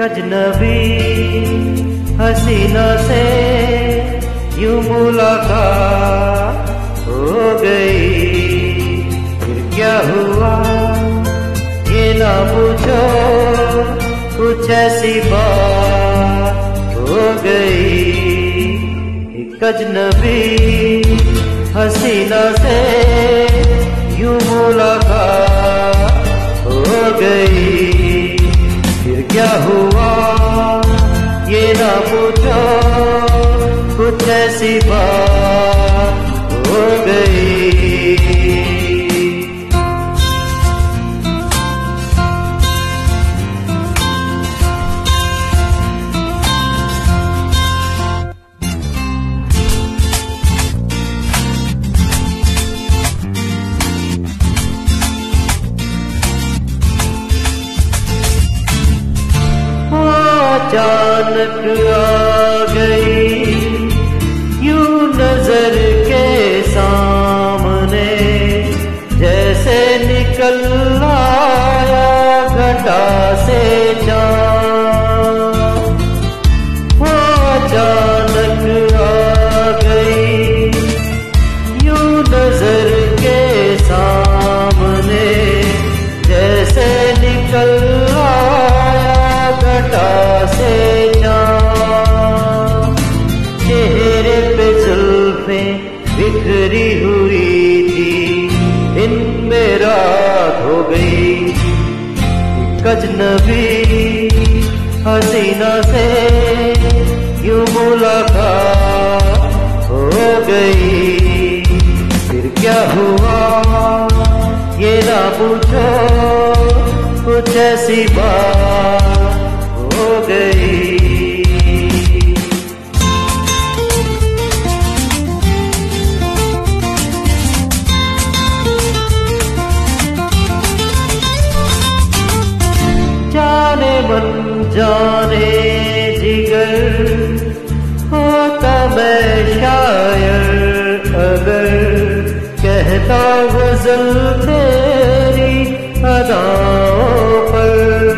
अजनबी हसीना से यूं मुलाकात हो गई। फिर क्या हुआ ये ना पूछो, कुछ ऐसी बात हो गई। एक अजनबी हसीना से यूं मुलाकात हो गई। फिर क्या हुआ ये ना पूछो, कुछ ऐसी बात हो गई। अचानक आ गई यूं नजर के सामने, जैसे निकल आया घटा से चाँद। वो अचानक आ गई यूं नजर के सामने, जैसे निकल से चाँद। चेहरे पे जुल्फें बिखरी हुई थी, दिन में रात हो गई। एक अजनबी हसीना से यूं मुलाकात हो गई। फिर क्या हुआ ये ना पूछो, कुछ ऐसी बात हो गई। जाने मन जाने जिगर होता मैं शायर, अगर कहता गजल तेरी अदाओं पर।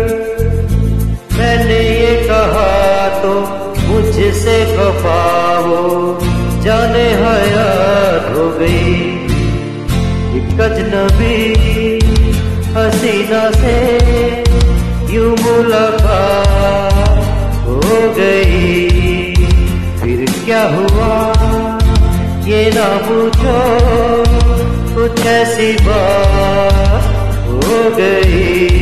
मैंने ये कहा तो मुझसे खफा हो, जाने हयात हो गई। एक अजनबी हसीना से यूं मुलाकात हो गई। फिर क्या हुआ ये ना पूछो, कुछ ऐसी बात हो गई।